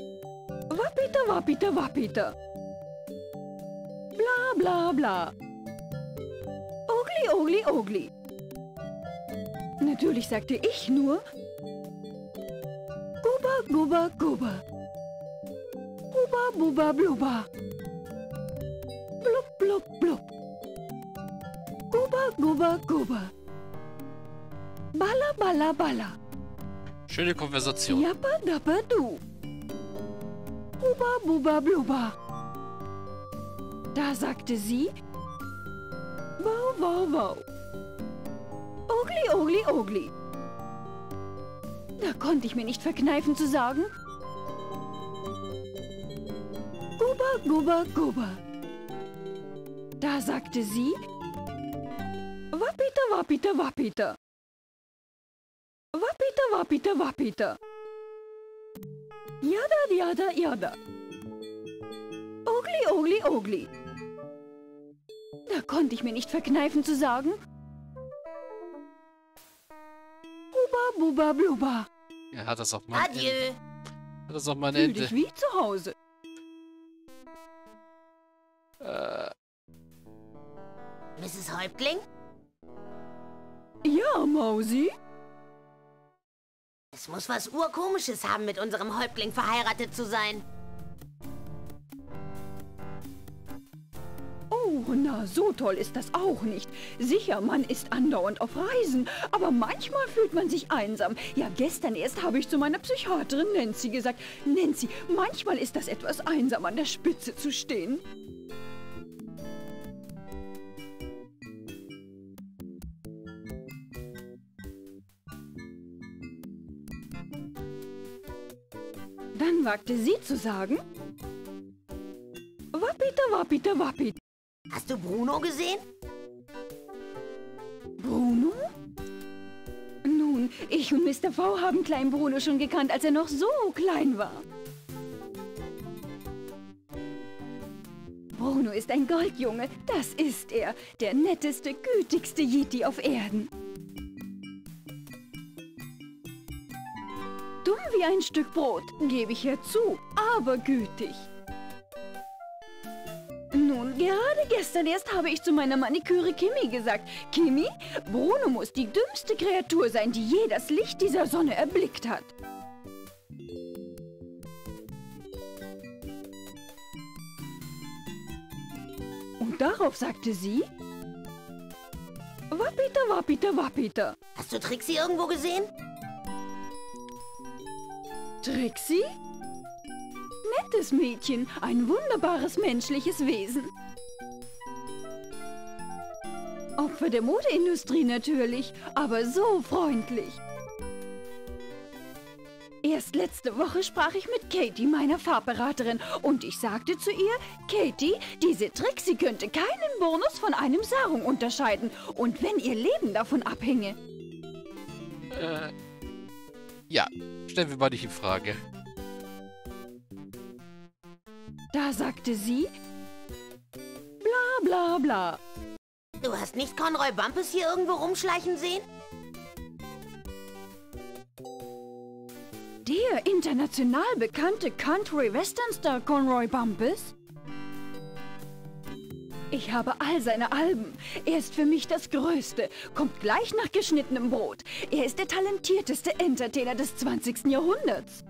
Wapita, wapita, wapita. Bla, bla, bla. Ogli, ogli, ogli. Natürlich sagte ich nur... Guba, guba, guba. Buba, buba, bluba. Blub, blub, blub. Guba, guba, guba. Balla, balla, balla. Schöne Konversation. Jappa, dappa, du. Buba, buba, bluba. Da sagte sie... Wow, wow, wow. Ogli, ogli, ogli. Da konnte ich mir nicht verkneifen zu sagen... Guba, guba, guba. Da sagte sie... Wapita, wapita, wapita. Wapita, wapita, wapita. Jada, jada, jada. Ogli, ogli, ogli. Da konnte ich mir nicht verkneifen zu sagen... Buba, buba, bluba. Ja, hat das auch mal ein Adieu. Ende. Hat das auch mal ein Fühl Ende. dich wie zu Hause. Mrs. Häuptling? Ja, Mausi? Es muss was Urkomisches haben, mit unserem Häuptling verheiratet zu sein. Oh, na, so toll ist das auch nicht. Sicher, man ist andauernd auf Reisen, aber manchmal fühlt man sich einsam. Ja, gestern erst habe ich zu meiner Psychiaterin Nancy gesagt, Nancy, manchmal ist das etwas einsam, an der Spitze zu stehen. Dann wagte sie zu sagen, Wapita, wapita, wapita. Hast du Bruno gesehen? Bruno? Nun, ich und Mr. V haben kleinen Bruno schon gekannt, als er noch so klein war. Bruno ist ein Goldjunge, das ist er. Der netteste, gütigste Yeti auf Erden. Dumm wie ein Stück Brot, gebe ich herzu, aber gütig. Nun, gerade gestern erst habe ich zu meiner Maniküre Kimi gesagt, Kimi, Bruno muss die dümmste Kreatur sein, die je das Licht dieser Sonne erblickt hat. Und darauf sagte sie, Wapita, wapita, wapita. Hast du Trixie irgendwo gesehen? Trixie? Nettes Mädchen, ein wunderbares menschliches Wesen. Opfer der Modeindustrie natürlich, aber so freundlich. Erst letzte Woche sprach ich mit Katie, meiner Farbberaterin, und ich sagte zu ihr, Katie, diese Trixie könnte keinen Bonus von einem Sarung unterscheiden, und wenn ihr Leben davon abhinge. Ja, stellen wir mal nicht in Frage. Da sagte sie, bla bla bla. Du hast nicht Conroy Bumpus hier irgendwo rumschleichen sehen? Der international bekannte Country-Western-Star Conroy Bumpus? Ich habe all seine Alben. Er ist für mich das Größte, kommt gleich nach geschnittenem Brot. Er ist der talentierteste Entertainer des 20. Jahrhunderts.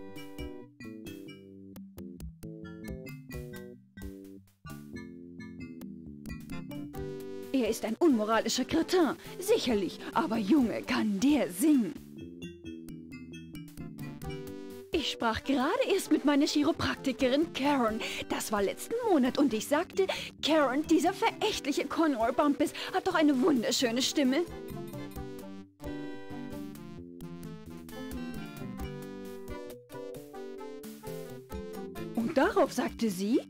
Er ist ein unmoralischer Kretin, sicherlich, aber Junge, kann der singen. Ich sprach gerade erst mit meiner Chiropraktikerin Karen. Das war letzten Monat und ich sagte, Karen, dieser verächtliche Conroy Bumpus hat doch eine wunderschöne Stimme. Und darauf sagte sie,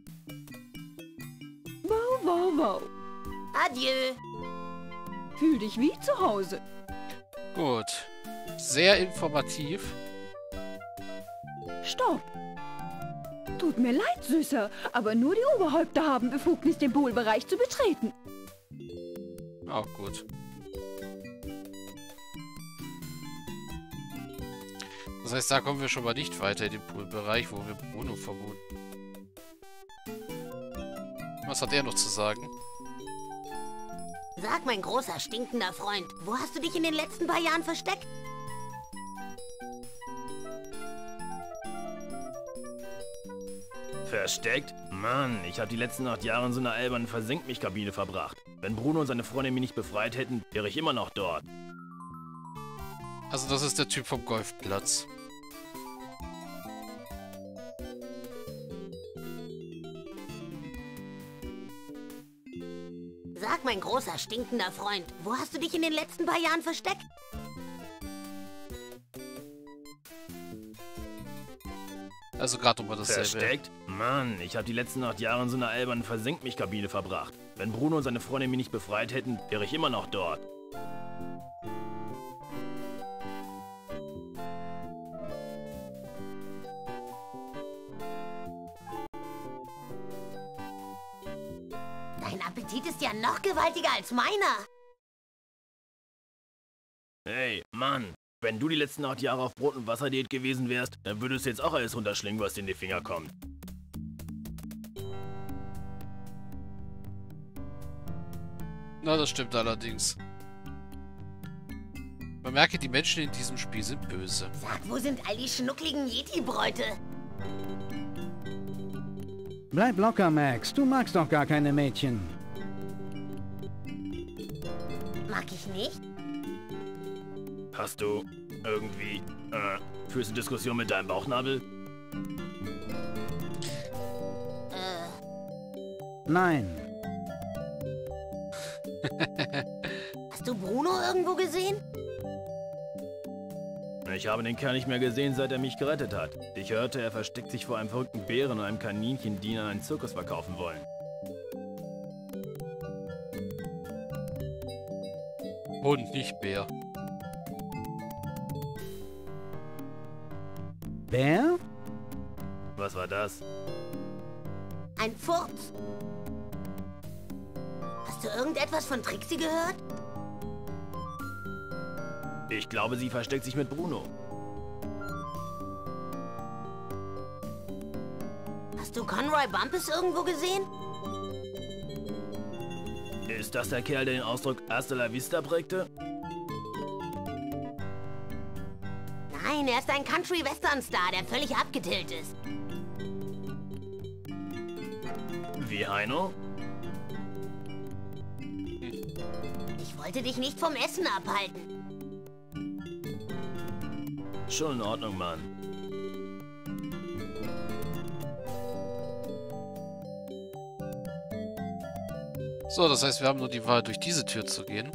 wow, wow, wow. Adieu. Fühl dich wie zu Hause. Gut. Sehr informativ. Stopp! Tut mir leid, Süßer, aber nur die Oberhäupter haben Befugnis, den Poolbereich zu betreten. Auch gut. Das heißt, da kommen wir schon mal nicht weiter in den Poolbereich, wo wir Bruno vermuten. Was hat er noch zu sagen? Sag, mein großer, stinkender Freund, wo hast du dich in den letzten paar Jahren versteckt? Versteckt? Mann, ich habe die letzten 8 Jahre in so einer albernen Versenk-mich-Kabine verbracht. Wenn Bruno und seine Freundin mich nicht befreit hätten, wäre ich immer noch dort. Also das ist der Typ vom Golfplatz. Sag, mein großer, stinkender Freund, wo hast du dich in den letzten paar Jahren versteckt? Also gerade um dasselbe. Versteckt? Mann, ich habe die letzten 8 Jahre in so einer albernen Versenk-mich-Kabine verbracht. Wenn Bruno und seine Freundin mich nicht befreit hätten, wäre ich immer noch dort. Dein Appetit ist ja noch gewaltiger als meiner. Hey, Mann, wenn du die letzten 8 Jahre auf Brot- und Wasserdiät gewesen wärst, dann würdest du jetzt auch alles runterschlingen, was dir in die Finger kommt. Na, das stimmt allerdings. Man merke, die Menschen in diesem Spiel sind böse. Sag, wo sind all die schnuckligen Yeti-Bräute? Bleib locker, Max. Du magst doch gar keine Mädchen. Mag ich nicht? Hast du irgendwie, führst du Diskussion mit deinem Bauchnabel? Nein. Hast du Bruno irgendwo gesehen? Ich habe den Kerl nicht mehr gesehen, seit er mich gerettet hat. Ich hörte, er versteckt sich vor einem verrückten Bären und einem Kaninchen, die ihn an einen Zirkus verkaufen wollen. Hund, nicht Bär. Bär? Was war das? Ein Furz. Hast du irgendetwas von Trixie gehört? Ich glaube, sie versteckt sich mit Bruno. Hast du Conroy Bumpus irgendwo gesehen? Ist das der Kerl, der den Ausdruck Hasta la Vista prägte? Nein, er ist ein Country-Western-Star, der völlig abgetillt ist. Wie Heino? Ich wollte dich nicht vom Essen abhalten. Schon in Ordnung, Mann. So, das heißt, wir haben nur die Wahl, durch diese Tür zu gehen.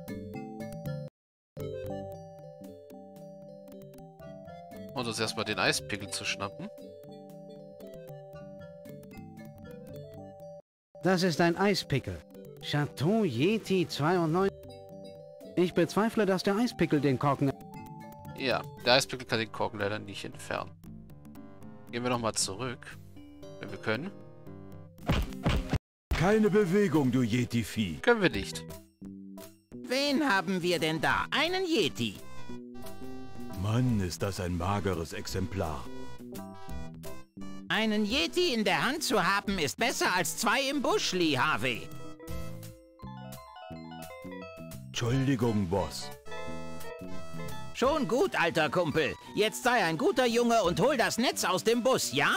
Und uns erstmal den Eispickel zu schnappen. Das ist ein Eispickel. Chateau Yeti 92. Ich bezweifle, dass der Eispickel den Korken... Ja, der Eispickel kann den Korken leider nicht entfernen. Gehen wir nochmal zurück, wenn wir können. Keine Bewegung, du Yeti-Vieh. Können wir nicht. Wen haben wir denn da? Einen Yeti. Mann, ist das ein mageres Exemplar. Einen Yeti in der Hand zu haben, ist besser als 2 im Busch, Lee Harvey. Entschuldigung, Boss. Schon gut, alter Kumpel. Jetzt sei ein guter Junge und hol das Netz aus dem Bus, ja?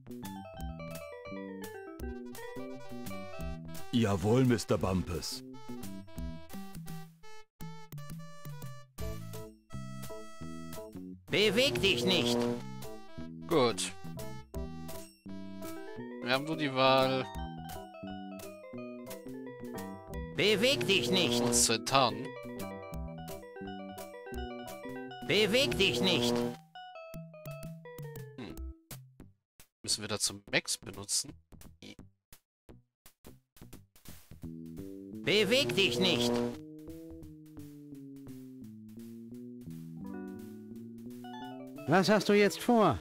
Jawohl, Mr. Bumpus. Beweg dich nicht. Gut. Wir haben nur die Wahl, Beweg dich nicht. uns zu enttarnen. Beweg dich nicht. Müssen wir dazu Max benutzen? Beweg dich nicht. Was hast du jetzt vor?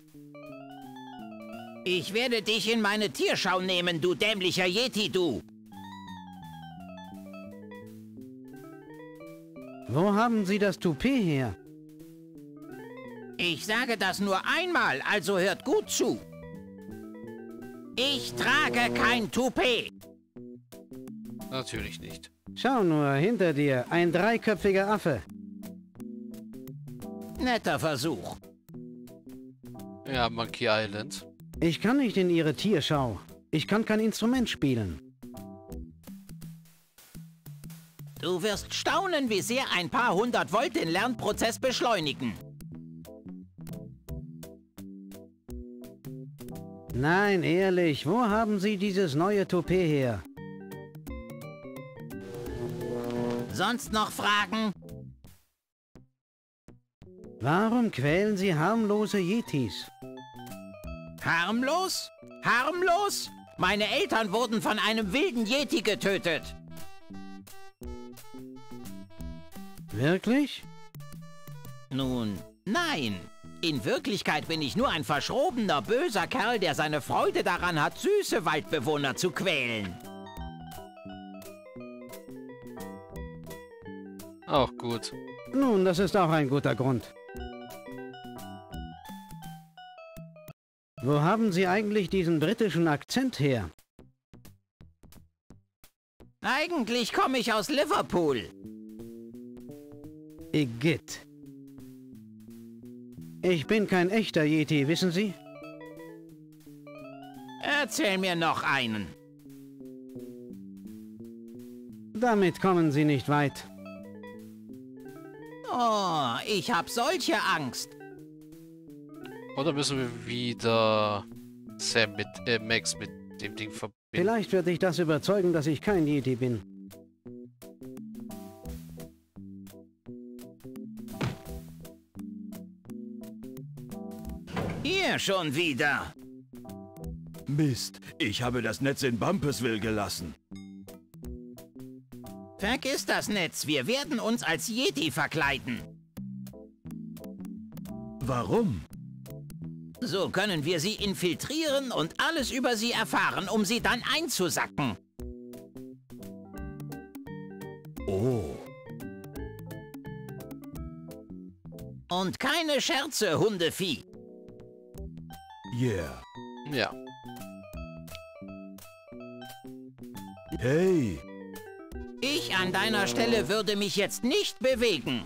Ich werde dich in meine Tierschau nehmen, du dämlicher Yeti, du. Wo haben Sie das Toupet her? Ich sage das nur einmal, also hört gut zu. Ich trage kein Toupet. Natürlich nicht. Schau nur, hinter dir, ein dreiköpfiger Affe. Netter Versuch. Ja, Monkey Island. Ich kann nicht in ihre Tierschau. Ich kann kein Instrument spielen. Du wirst staunen, wie sehr ein paar 100 Volt den Lernprozess beschleunigen. Nein, ehrlich, wo haben Sie dieses neue Toupet her? Sonst noch Fragen? Warum quälen Sie harmlose Yetis? Harmlos? Harmlos? Meine Eltern wurden von einem wilden Yeti getötet. Wirklich? Nun, nein. In Wirklichkeit bin ich nur ein verschrobener, böser Kerl, der seine Freude daran hat, süße Waldbewohner zu quälen. Auch gut. Nun, das ist auch ein guter Grund. Wo haben Sie eigentlich diesen britischen Akzent her? Eigentlich komme ich aus Liverpool. Igitt. Ich bin kein echter Yeti, wissen Sie? Erzähl mir noch einen. Damit kommen Sie nicht weit. Oh, ich hab solche Angst. Oder müssen wir wieder Sam mit Max mit dem Ding verbinden? Vielleicht wird dich das überzeugen, dass ich kein Yeti bin. Hier schon wieder. Mist, ich habe das Netz in Bumpusville gelassen. Vergiss das Netz, wir werden uns als Yeti verkleiden. Warum? So können wir sie infiltrieren und alles über sie erfahren, um sie dann einzusacken. Oh. Und keine Scherze, Hundevieh. Yeah. Ja. Hey. Ich an deiner Stelle würde mich jetzt nicht bewegen.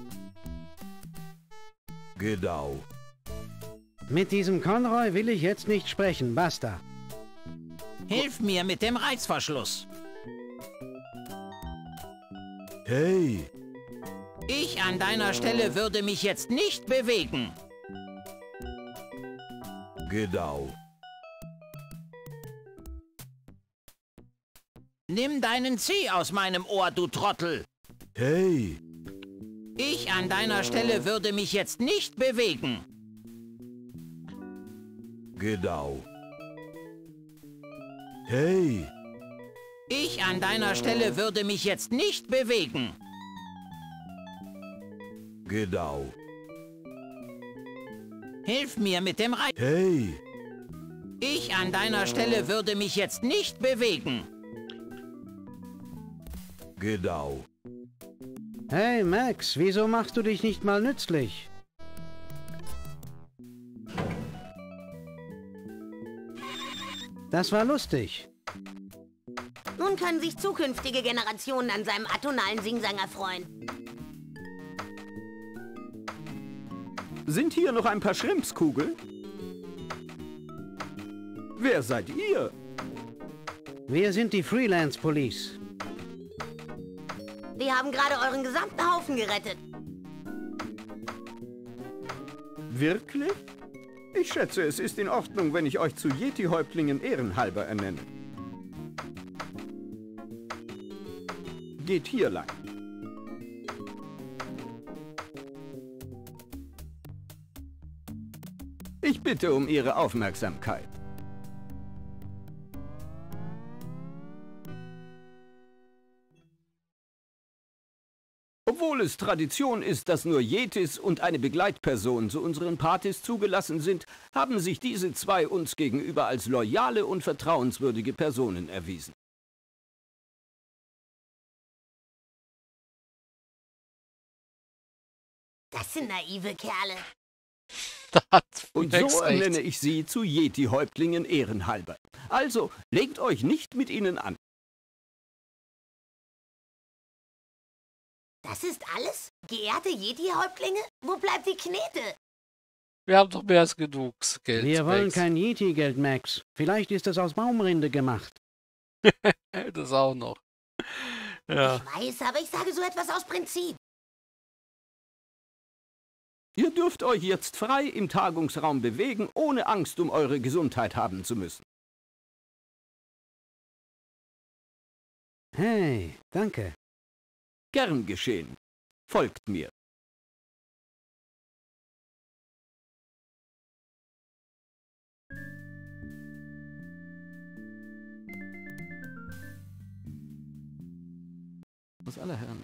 Genau. Mit diesem Conroy will ich jetzt nicht sprechen, basta. Hilf mir mit dem Reißverschluss. Hey. Ich an deiner Stelle würde mich jetzt nicht bewegen. Genau. Nimm deinen Zeh aus meinem Ohr, du Trottel. Hey. Ich an deiner Stelle würde mich jetzt nicht bewegen. Genau. Hey. Ich an deiner Stelle würde mich jetzt nicht bewegen. Genau. Hilf mir mit dem Reißverschluss. Hey. Ich an deiner Stelle würde mich jetzt nicht bewegen. Genau. Hey Max, wieso machst du dich nicht mal nützlich? Das war lustig. Nun können sich zukünftige Generationen an seinem atonalen Singsanger erfreuen. Sind hier noch ein paar Schrimpskugeln? Wer seid ihr? Wir sind die Freelance Police. Wir haben gerade euren gesamten Haufen gerettet. Wirklich? Ich schätze, es ist in Ordnung, wenn ich euch zu Yeti-Häuptlingen ehrenhalber ernenne. Geht hier lang. Ich bitte um Ihre Aufmerksamkeit. Obwohl es Tradition ist, dass nur Yetis und eine Begleitperson zu unseren Partys zugelassen sind, haben sich diese zwei uns gegenüber als loyale und vertrauenswürdige Personen erwiesen. Das sind naive Kerle. Und so ernenne ich sie zu Yeti-Häuptlingen ehrenhalber. Also, legt euch nicht mit ihnen an. Das ist alles? Geehrte Yeti-Häuptlinge? Wo bleibt die Knete? Wir haben doch mehr als genug Geld. Wir wollen Max. kein Yeti-Geld, Max. Vielleicht ist es aus Baumrinde gemacht. Das auch noch. Ja. Ich weiß, aber ich sage so etwas aus Prinzip. Ihr dürft euch jetzt frei im Tagungsraum bewegen, ohne Angst um eure Gesundheit haben zu müssen. Hey, danke. Gern geschehen. Folgt mir. Aus aller Herren.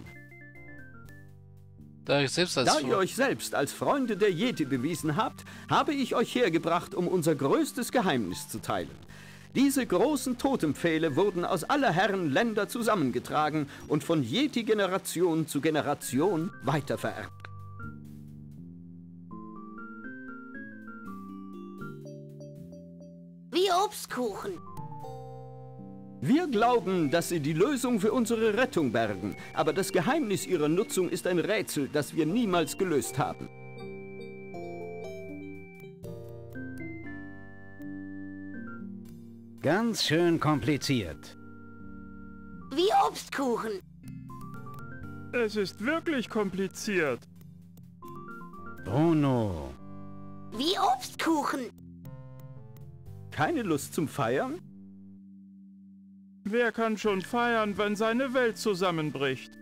Da ihr euch selbst als Freunde der Yeti bewiesen habt, habe ich euch hergebracht, um unser größtes Geheimnis zu teilen. Diese großen Totempfähle wurden aus aller Herren Länder zusammengetragen und von Yeti-Generation zu Generation weitervererbt. Wie Obstkuchen. Wir glauben, dass sie die Lösung für unsere Rettung bergen, aber das Geheimnis ihrer Nutzung ist ein Rätsel, das wir niemals gelöst haben. Ganz schön kompliziert. Wie Obstkuchen. Es ist wirklich kompliziert. Bruno. Wie Obstkuchen. Keine Lust zum Feiern? Wer kann schon feiern, wenn seine Welt zusammenbricht?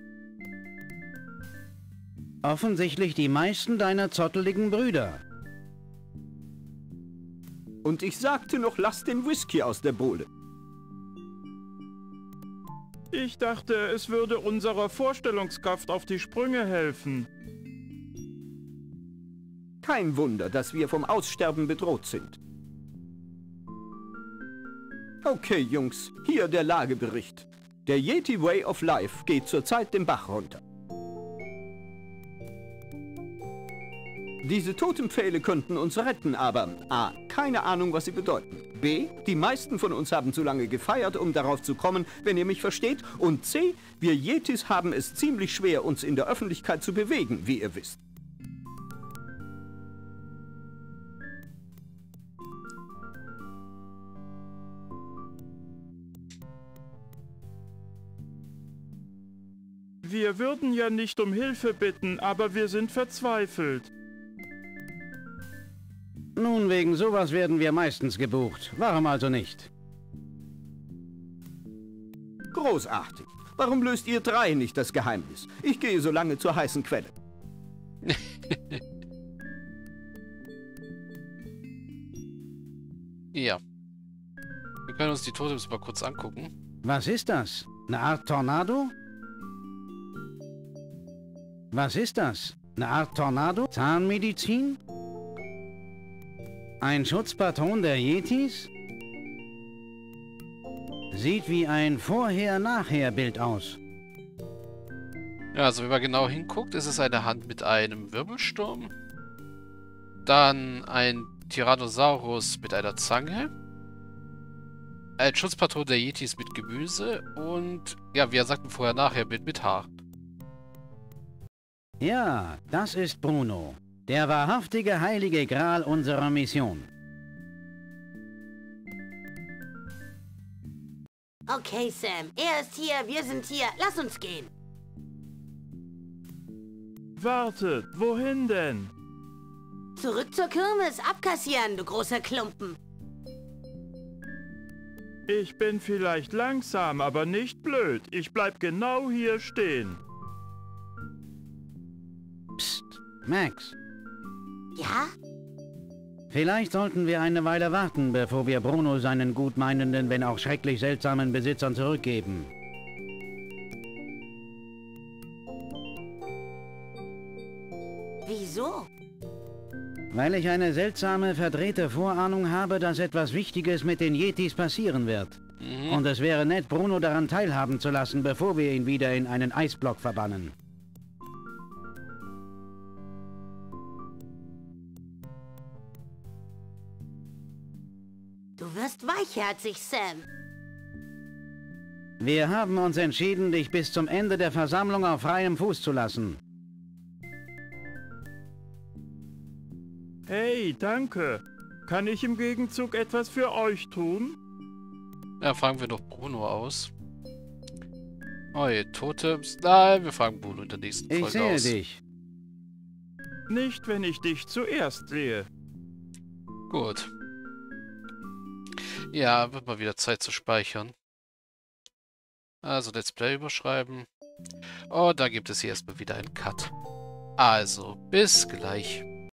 Offensichtlich die meisten deiner zotteligen Brüder. Und ich sagte noch, lasst den Whisky aus der Bowle. Ich dachte, es würde unserer Vorstellungskraft auf die Sprünge helfen. Kein Wunder, dass wir vom Aussterben bedroht sind. Okay, Jungs, hier der Lagebericht. Der Yeti Way of Life geht zurzeit den Bach runter. Diese Totempfähle könnten uns retten, aber A, keine Ahnung, was sie bedeuten. B, die meisten von uns haben zu lange gefeiert, um darauf zu kommen, wenn ihr mich versteht. Und C, wir Yetis haben es ziemlich schwer, uns in der Öffentlichkeit zu bewegen, wie ihr wisst. Wir würden ja nicht um Hilfe bitten, aber wir sind verzweifelt. Nun, wegen sowas werden wir meistens gebucht. Warum also nicht? Großartig. Warum löst ihr drei nicht das Geheimnis? Ich gehe so lange zur heißen Quelle. Ja. Wir können uns die Totems mal kurz angucken. Was ist das? Eine Art Tornado? Was ist das? Eine Art Tornado? Zahnmedizin? Ein Schutzpatron der Yetis? Sieht wie ein Vorher-Nachher-Bild aus. Ja, also wenn man genau hinguckt, ist es eine Hand mit einem Wirbelsturm. Dann ein Tyrannosaurus mit einer Zange. Ein Schutzpatron der Yetis mit Gemüse. Und, ja, wie er sagten, Vorher-Nachher-Bild mit Haar. Ja, das ist Bruno. Der wahrhaftige heilige Gral unserer Mission. Okay, Sam. Er ist hier, wir sind hier. Lass uns gehen. Wartet, wohin denn? Zurück zur Kirmes. Abkassieren, du großer Klumpen. Ich bin vielleicht langsam, aber nicht blöd. Ich bleib genau hier stehen. Psst, Max. Ja? Vielleicht sollten wir eine Weile warten, bevor wir Bruno seinen gutmeinenden, wenn auch schrecklich seltsamen Besitzern zurückgeben. Wieso? Weil ich eine seltsame, verdrehte Vorahnung habe, dass etwas Wichtiges mit den Yetis passieren wird. Und es wäre nett, Bruno daran teilhaben zu lassen, bevor wir ihn wieder in einen Eisblock verbannen. Du wirst weichherzig, Sam. Wir haben uns entschieden, dich bis zum Ende der Versammlung auf freiem Fuß zu lassen. Hey, danke. Kann ich im Gegenzug etwas für euch tun? Ja, fragen wir doch Bruno aus. Neue Totems. Nein, wir fragen Bruno in der nächsten Folge aus. Ich sehe dich. Nicht, wenn ich dich zuerst sehe. Gut. Ja, wird mal wieder Zeit zu speichern. Also, Let's Play überschreiben. Und da gibt es hier erstmal wieder einen Cut. Also, bis gleich.